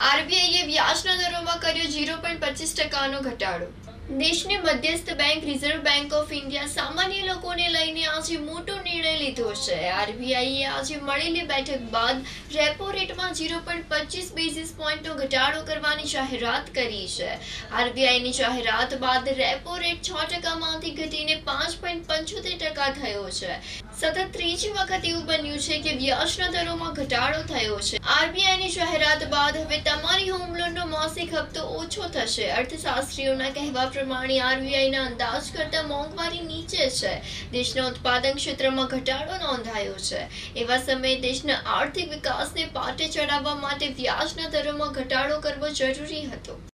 આરબીઆઈએ વ્યાજના દરોમાં કર્યો 0.25% ઘટાડો। દેશની મધ્યસ્થ bank reserve bank of India સામાન્ય લોકોને લઈને આજે મોટો નિર્ણય લીધો છે। આરબીઆઈએ આજે મળેલી બેઠક બાદ રેપો રેટમાં 0.25 બેઝિસ પોઈન્ટનો ઘટાડો કરવાની જાહેરાત કરી છે। આરબીઆઈની જાહેરાત બાદ રેપો રેટ 6%માંથી ઘટીને 5.75% થયો છે। સતત ત્રીજી વખત એવું બન્યું છે કે વ્યાજના દરોમાં ઘટાડો થયો છે। આરબીઆઈની જાહેરાત બાદ હવે તમારી હોમ લોનનો માસિક હપ્તો ઓછો થશે। અર્થશાસ્ત્રીઓના કહેવા પ્રમાણે આરબીઆઈના અંદાજ કરતા મોંઘવારી નીચે છે। દેશના ઉત્પાદન ક્ષેત્રમાં ઘટાડો નોંધાયો છે। એવા સમયે દેશના આર્થિક વિકાસને પાટે ચડાવવા માટે વ્યાજના દરોમાં ઘટાડો કરવો જરૂરી હતો।